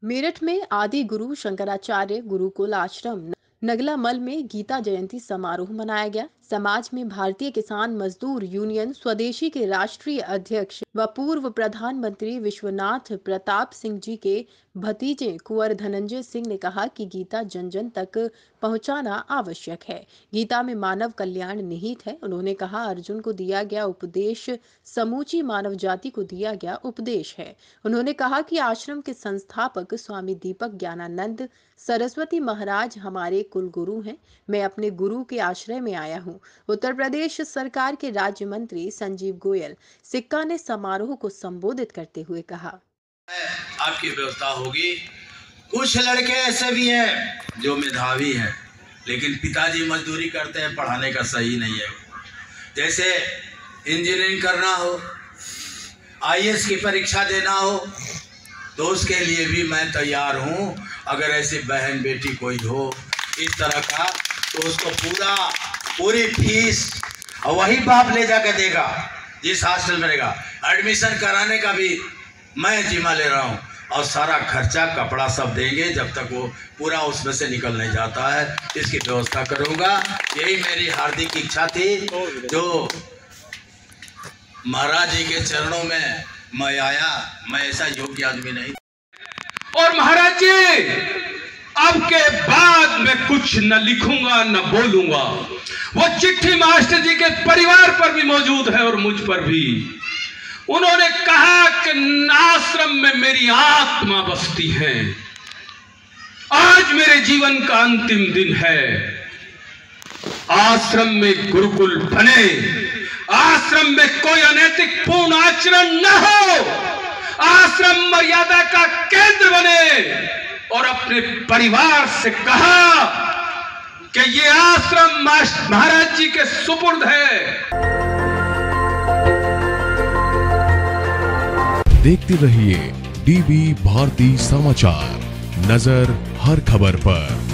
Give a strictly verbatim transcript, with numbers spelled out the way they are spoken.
मेरठ में आदि गुरु शंकराचार्य गुरुकुल आश्रम नगलामल में गीता जयंती समारोह मनाया गया। समाज में भारतीय किसान मजदूर यूनियन स्वदेशी के राष्ट्रीय अध्यक्ष व पूर्व प्रधानमंत्री विश्वनाथ प्रताप सिंह जी के भतीजे कुंवर धनंजय सिंह ने कहा कि गीता जन जन तक पहुंचाना आवश्यक है। गीता में मानव कल्याण निहित है। उन्होंने कहा, अर्जुन को दिया गया उपदेश समूची मानव जाति को दिया गया उपदेश है। उन्होंने कहा कि आश्रम के संस्थापक स्वामी दीपक ज्ञानानंद सरस्वती महाराज हमारे कुल गुरु हैं। मैं अपने गुरु के आश्रय में आया हूँ। उत्तर प्रदेश सरकार के राज्य मंत्री संजीव गोयल सिक्का ने समारोह को संबोधित करते हुए कहा, आपकी व्यवस्था होगी। कुछ लड़के ऐसे भी हैं जो मेधावी हैं, लेकिन पिताजी मजदूरी करते हैं, पढ़ाने का सही नहीं है। जैसे इंजीनियरिंग करना हो, आई ए एस की परीक्षा देना हो, तो उसके लिए भी मैं तैयार हूँ। अगर ऐसी बहन बेटी कोई हो इस तरह का, तो उसको पूरा पूरी फीस और वही बाप ले जाके देगा जिस हॉस्टल में रहेगा। एडमिशन कराने का भी मैं जिम्मा ले रहा हूँ और सारा खर्चा कपड़ा सब देंगे जब तक वो पूरा उसमें से निकल नहीं जाता है। इसकी व्यवस्था करूँगा। यही मेरी हार्दिक इच्छा थी, जो महाराज जी के चरणों में मैं आया। मैं ऐसा योग्य आदमी नहीं। और महाराज जी, अब के बाद मैं कुछ न लिखूंगा न बोलूंगा। वो चिट्ठी मास्टर जी के परिवार पर भी मौजूद है और मुझ पर भी। उन्होंने कहा कि आश्रम में मेरी आत्मा बसती है। आज मेरे जीवन का अंतिम दिन है। आश्रम में गुरुकुल बने, आश्रम में कोई अनैतिक पूर्ण आचरण न हो, आश्रम मर्यादा का केंद्र बने। और अपने परिवार से कहा कि ये आश्रम महाराज जी के सुपुर्द है। देखते रहिए डीबी भारती समाचार, नजर हर खबर पर।